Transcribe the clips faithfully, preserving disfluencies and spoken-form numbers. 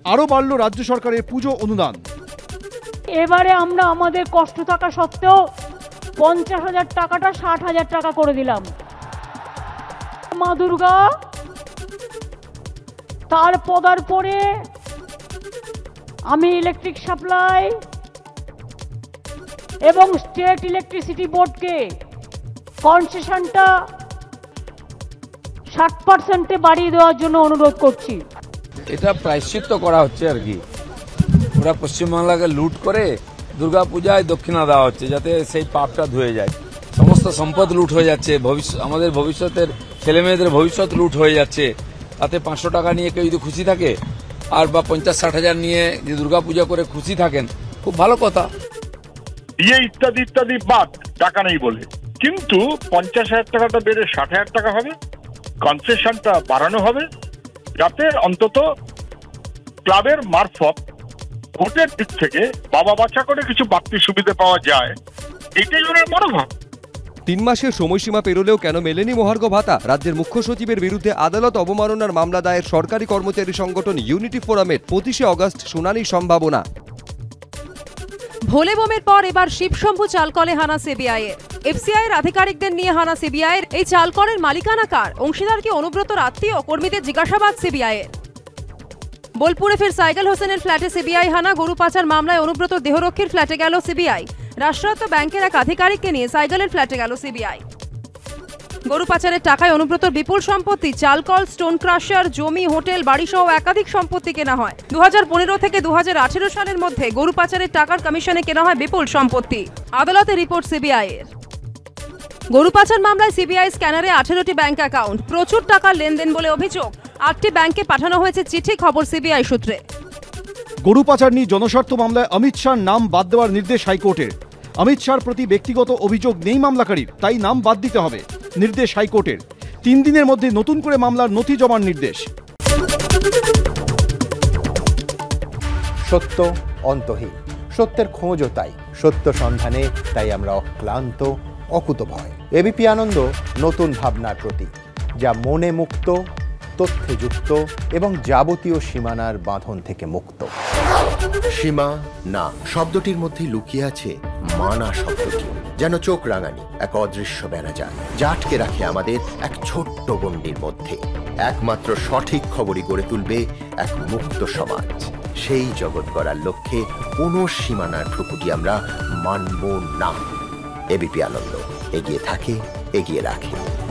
আরও বাড়ল রাজ্য সরকারের পুজো অনুদান। এবারে আমরা আমাদের কষ্ট থাকা সত্ত্বেও পঞ্চাশ হাজার টাকাটা ষাট হাজার টাকা করে দিলাম। মা দুর্গা তার পদার্পণে আমি ইলেকট্রিক সাপ্লাই এবং স্টেট ইলেকট্রিসিটি বোর্ডকে কনসেশনটা ষাট পার্সেন্টে বাড়িয়ে দেওয়ার জন্য অনুরোধ করছি। এটা প্রায়শ্চিত্ত করা হচ্ছে আর কি, ওরা পশ্চিমবাংলাকে লুট করে দুর্গা পূজায় দক্ষিণা দেওয়া হচ্ছে যাতে সেই পাপটা ধুয়ে যায়। সমস্ত সম্পদ লুট হয়ে যাচ্ছে, ভবিষ্যৎ আমাদের ভবিষ্যতের ছেলে মেয়েদের ভবিষ্যৎ লুট হয়ে যাচ্ছে। তাতে পাঁচশো টাকা নিয়ে কেউ যদি খুশি থাকে আর বা পঞ্চাশ ষাট হাজার নিয়ে যে দুর্গা পূজা করে খুশি থাকেন, খুব ভালো কথা। বিয়ে ইত্যাদি ইত্যাদি বাদ, টাকা নেই বলে, কিন্তু পঞ্চাশ হাজার টাকাটা বেড়ে ষাট হাজার টাকা হবে, কনসেশনটা বাড়ানো হবে যাতে অন্তত ক্লাবের মারফত ভোটের দিক থেকে বাবা বাচ্চা করে কিছু বাড়তি সুবিধা পাওয়া যায়, এটাই ওনার মনোভাব। তিন মাসের সময়সীমা পেরোলেও কেন মেলেনি মহার্ঘ ভাতা? রাজ্যের মুখ্য সচিবের বিরুদ্ধে আদালত অবমাননার মামলা দায়ের সরকারি কর্মচারী সংগঠন ইউনিটি ফোরামের পঁচিশে অগস্ট শুনানির সম্ভাবনা। ভোলে বোমের পর এবার শিবশম্ভু চালকলে হানা সিবিআইয়ের। এফসিআইয়ের আধিকারিকদের নিয়ে হানা সিবিআইয়ের। এই চালকলের মালিকানা কার? অংশীদার কি অনুব্রতর আত্মীয়? কর্মীদের জিজ্ঞাসাবাদ সিবিআইয়ের। বোলপুরে ফের সাইকেল হোসেনের ফ্ল্যাটে সিবিআই হানা। গরু পাচার মামলায় অনুব্রত দেহরক্ষীর ফ্ল্যাটে গেল সিবিআই। রাষ্ট্রায়ত্ত ব্যাংকের এক আধিকারিককে নিয়ে সাইকেলের ফ্ল্যাটে গেল সিবিআই। গরু পাচারের টাকায় অনুব্রতর বিপুল সম্পত্তি, চালকল, স্টোন ক্রাশার, জমি, হোটেল, বাড়ি সহ একাধিক সম্পত্তি কেনা হয়। দু হাজার পনেরো থেকে দু হাজার আঠেরো সালের মধ্যে গরু পাচারের টাকার কমিশনে কেনা হয় বিপুল সম্পত্তি। আদালতে রিপোর্ট সিবিআইয়ের। গরু পাচার মামলায় সিবিআই স্ক্যানারে আঠেরোটি ব্যাংক অ্যাকাউন্ট, প্রচুর টাকার লেনদেন বলে অভিযোগ। আটটি ব্যাংকে পাঠানো হয়েছে চিঠি, খবর সিবিআই সূত্রে। গরু পাচার নিয়ে জনস্বার্থ মামলায় অমিত শাহর নাম বাদ দেওয়ার নির্দেশ হাইকোর্টের। অমিত শাহর প্রতি ব্যক্তিগত অভিযোগ নেই মামলাকারীর, তাই নাম বাদ দিতে হবে, নির্দেশ হাইকোর্টের। তিন দিনের মধ্যে নতুন করে মামলার নথি জমার নির্দেশ। সত্য অন্তহীন, সত্যের খোঁজও তাই, সত্য সন্ধানে তাই আমরা অক্লান্ত, অকুতভয়। এবিপি আনন্দ নতুন ভাবনার প্রতীক, যা মনে মুক্ত, তথ্যে যুক্ত এবং যাবতীয় সীমানার বাঁধন থেকে মুক্ত। সীমা না শব্দটির মধ্যেই লুকিয়ে আছে মানা শব্দটি, যেন চোখ রাঙানি এক অদৃশ্য বেড়াজাল, যা আটকে রাখে আমাদের এক ছোট্ট গণ্ডির মধ্যে। একমাত্র সঠিক খবরই গড়ে তুলবে এক মুক্ত সমাজ। সেই জগৎ গড়ার লক্ষ্যে কোনো সীমানার ঠুকুটি আমরা মানব না। এবিপি আনন্দ এগিয়ে থাকে, এগিয়ে রাখে।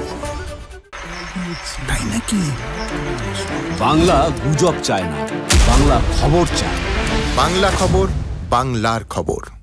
তাই নাকি? বাংলা গুজব চায় না, বাংলা খবর চায়। বাংলা খবর, বাংলার খবর।